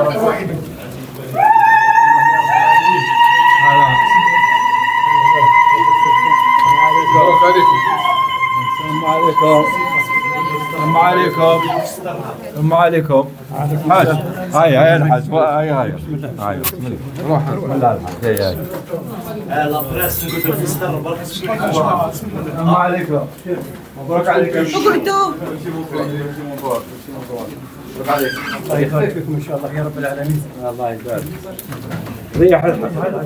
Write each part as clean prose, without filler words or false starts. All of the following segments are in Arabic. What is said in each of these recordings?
السلام عليكم. السلام عليكم. حاج هاي الحاج هاي بسم الله. روح بسم الله الحاج هاي لا براس نقول نستر برك. السلام عليكم. مبروك عليك. اقعدوا. مبروك عليك. الله يخليكم ان شاء الله يا رب العالمين. الله يبارك. ريح الحاج.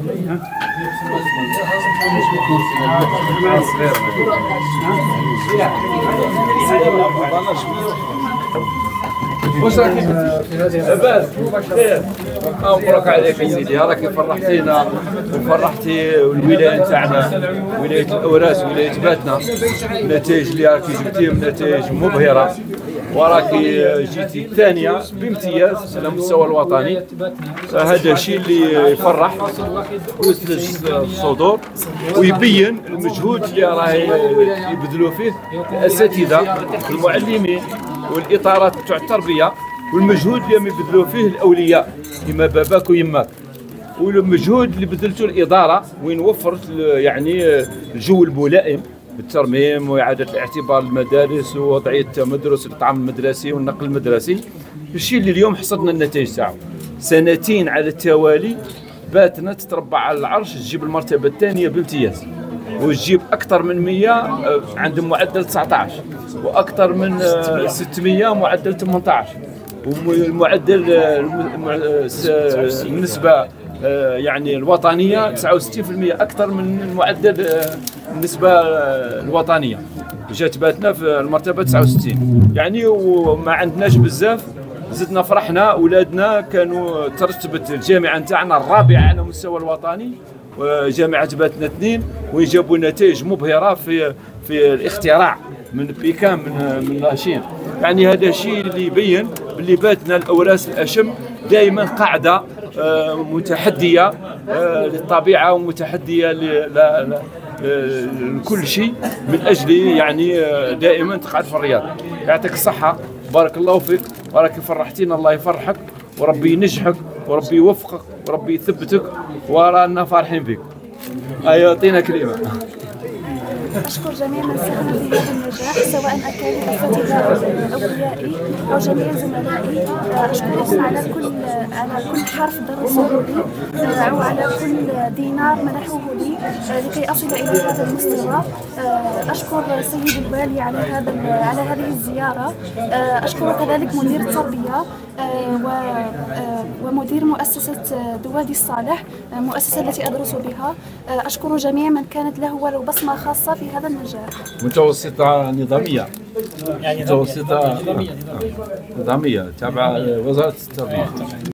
واش راك لاباس؟ خير. مبروك عليك يا سيدي، راك فرحتينا وفرحتي الولايه تاعنا، ولايه الاوراس، ولايه باتنا. النتائج اللي راكي جبتيهم نتائج مبهره، وراكي جيتي الثانيه بامتياز على المستوى الوطني. هذا الشيء اللي يفرح ويثلج الصدور ويبين المجهود اللي راه يبذلوا فيه الاساتذه والمعلمين والاطارات تاع التربيه، والمجهود اللي يبذلوا فيه الاولياء كما باباك ويماك، والمجهود اللي بذلته الاداره وين وفرت يعني الجو الملائم بالترميم واعاده الاعتبار المدارس ووضعيه مدرس الطعام المدرسي والنقل المدرسي. الشيء اللي اليوم حصدنا النتائج تاعو. سنتين على التوالي باتنا تتربع على العرش، تجيب المرتبه الثانيه بامتياز، وتجيب اكثر من 100 عندهم معدل 19، واكثر من 600 معدل 18، والمعدل النسبه يعني الوطنيه 69%، اكثر من المعدل النسبه الوطنيه. جات باتنا في المرتبه 69 يعني، وما عندناش بزاف. زدنا فرحنا، اولادنا كانوا ترتبت الجامعه نتاعنا الرابعه على المستوى الوطني، وجامعه باتنا 2، ويجابوا نتائج مبهره في الاختراع من بيكان من لاشين. يعني هذا الشيء اللي يبين باللي باتنا الاوراس الاشم دائما قاعده متحديه للطبيعه ومتحديه لكل شيء، من اجل يعني دائما تقعد في الرياض. يعطيك الصحه، بارك الله فيك، وراك فرحتينا. الله يفرحك وربي ينجحك وربي يوفقك وربي يثبتك، ورانا فرحين بك. يعطينا كلمه. أشكر جميع من ساهم في هذا النجاح، سواء أكان الأساتذة أو أوليائي أو جميع زملائي. أشكرهم على كل حرف درسوه لي، وعلى كل دينار منحوه لي لكي أصل إلى هذا المستوى. أشكر سيد الوالي على هذه الزيارة. أشكر كذلك مدير التربية ومدير مؤسسة دوادي الصالح، المؤسسة التي أدرس بها. أشكر جميع من كانت له ولو بصمة خاصة في هذا النجاح. متوسطة نظامية، متوسطة نظامية تابعة وزارة التربية.